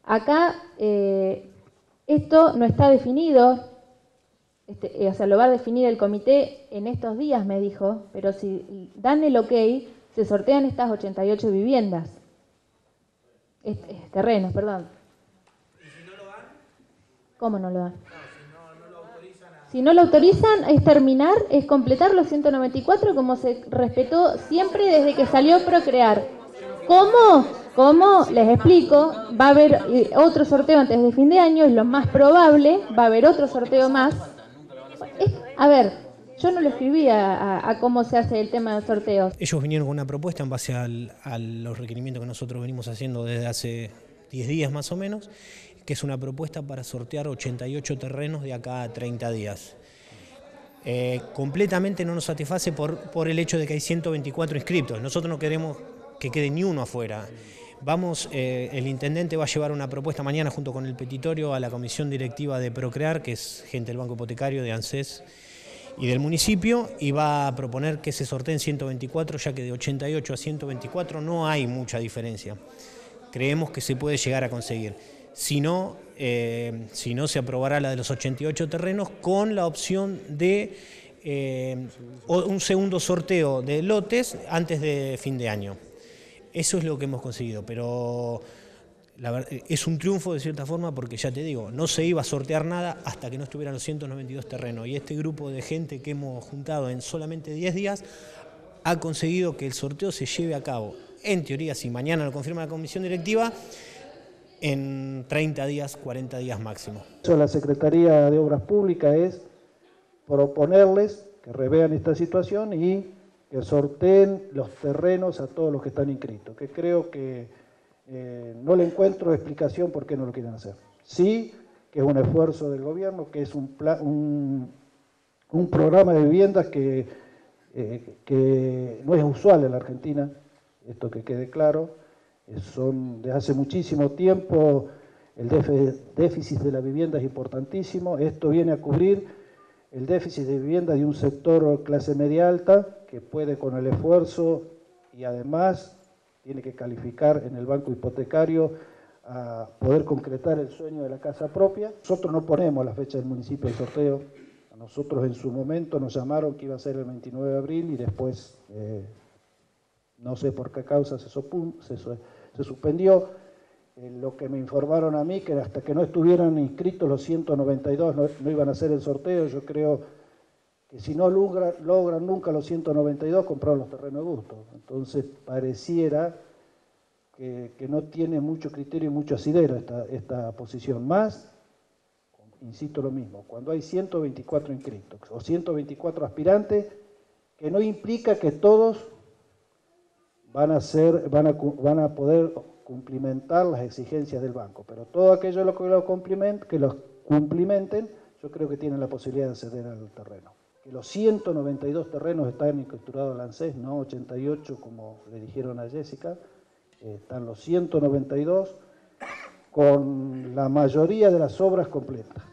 Acá esto no está definido, o sea, lo va a definir el comité en estos días, me dijo, pero si dan el ok, se sortean estas 88 viviendas. Terrenos, perdón. ¿Y si no lo dan? ¿Cómo no lo dan? No, si no lo autorizan a... Si no lo autorizan, es terminar, es completar los 194 como se respetó siempre desde que salió Procrear. ¿Cómo? ¿Cómo? Les explico. Va a haber otro sorteo antes de fin de año, es lo más probable. Va a haber otro sorteo más. A ver, yo no lo escribí a cómo se hace el tema de sorteos. Ellos vinieron con una propuesta en base a los requerimientos que nosotros venimos haciendo desde hace 10 días más o menos, que es una propuesta para sortear 88 terrenos de acá a 30 días. Completamente no nos satisface por el hecho de que hay 124 inscriptos. Nosotros no queremos que quede ni uno afuera. El intendente va a llevar una propuesta mañana junto con el petitorio a la comisión directiva de Procrear, que es gente del Banco Hipotecario, de ANSES y del municipio, y va a proponer que se sorteen 124, ya que de 88 a 124 no hay mucha diferencia. Creemos que se puede llegar a conseguir. Si no, se aprobará la de los 88 terrenos con la opción de un segundo sorteo de lotes antes de fin de año. Eso es lo que hemos conseguido, pero es un triunfo de cierta forma porque ya te digo, no se iba a sortear nada hasta que no estuvieran los 192 terrenos, y este grupo de gente que hemos juntado en solamente 10 días ha conseguido que el sorteo se lleve a cabo, en teoría, si mañana lo confirma la comisión directiva, en 30 días, 40 días máximo. La Secretaría de Obras Públicas es proponerles que revean esta situación y que sorteen los terrenos a todos los que están inscritos, que creo que no le encuentro explicación por qué no lo quieren hacer. Sí, que es un esfuerzo del gobierno, que es un programa de viviendas que no es usual en la Argentina, esto que quede claro. Desde hace muchísimo tiempo el déficit de la vivienda es importantísimo. Esto viene a cubrir el déficit de vivienda de un sector clase media alta que puede con el esfuerzo y además tiene que calificar en el banco hipotecario a poder concretar el sueño de la casa propia. Nosotros no ponemos la fecha del municipio de sorteo. A nosotros en su momento nos llamaron que iba a ser el 29 de abril y después no sé por qué causa se suspendió. Lo que me informaron a mí, que hasta que no estuvieran inscritos los 192 no iban a hacer el sorteo. Yo creo que si no logran nunca los 192, compraron los terrenos de gusto. Entonces pareciera que no tiene mucho criterio y mucho asidero esta posición. Más, insisto lo mismo, cuando hay 124 inscritos o 124 aspirantes, que no implica que todos van a poder cumplimentar las exigencias del banco, pero todo aquello que los cumplimenten, yo creo que tienen la posibilidad de acceder al terreno. Que los 192 terrenos están estructurados en ANSES, no 88 como le dijeron a Jessica, están los 192 con la mayoría de las obras completas.